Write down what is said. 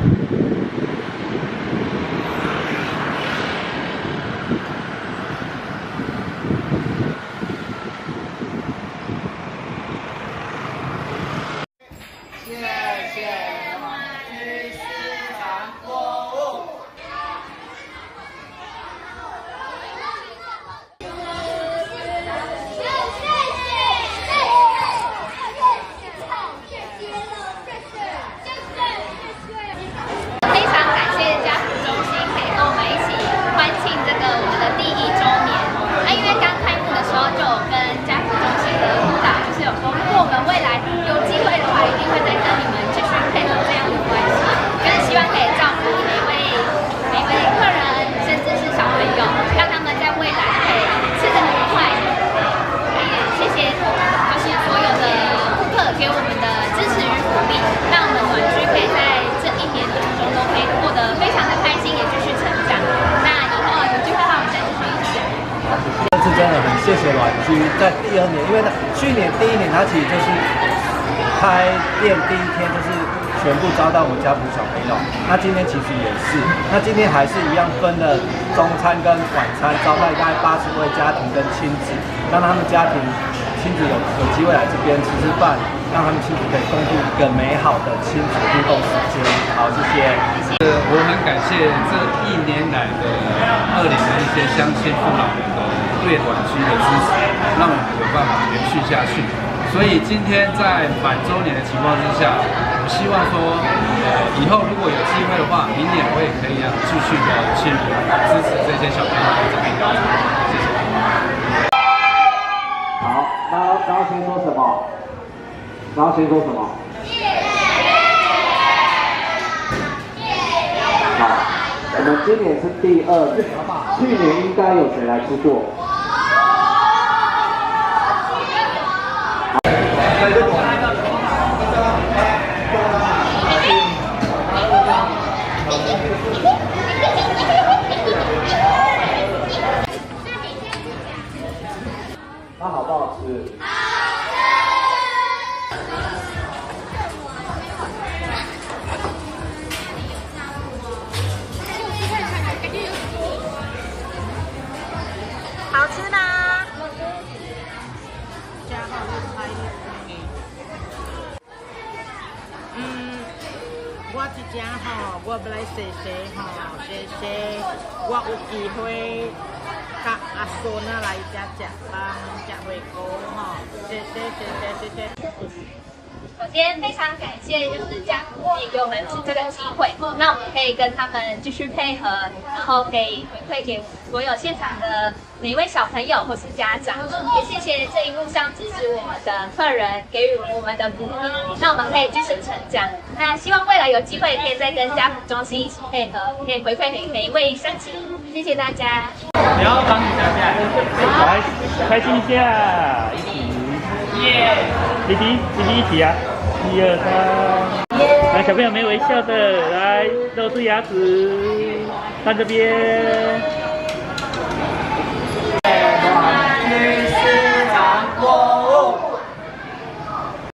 真的很谢谢阮居在第2年，因为去年第1年他其实就是开店第1天就是全部招待我们家福小朋友，那今天其实也是，那今天还是一样分了中餐跟晚餐，招待大概80位家庭跟亲子，让他们家庭亲子有机会来这边吃饭，让他们亲子可以共度一个美好的亲子互动时间。好，谢谢。 我很感谢这1年来的20的一些乡亲父老们的对阮居的支持，让我们有办法延续下去。所以今天在满周年的情况之下，我希望说，以后如果有机会的话，明年我也可以继续的去支持这些小朋友在这边表演。谢谢。 好，然后先说什么？然后先说什么？好，我们今年是第2年，去年应该有谁来吃过？它好不好吃？ 好吃吗？我这家吼，我要来谢谢吼，谢谢我有机会甲阿孙啊来遮食饭，食火锅吼，谢谢。 首先非常感谢就是家福给我们这个机会，那我们可以跟他们继续配合，然后回馈给所有现场的每一位小朋友或是家长，也谢谢这一路上支持我们的客人，给予我们的鼓励，让我们可以继续成长。那希望未来有机会可以再跟家福中心一起配合，可以回馈给每一位乡亲。谢谢大家。 你要帮你下下，来开心一下，一起，耶！弟弟一起啊，1、2、3，来小朋友没微笑的，来露出牙齿，看这边。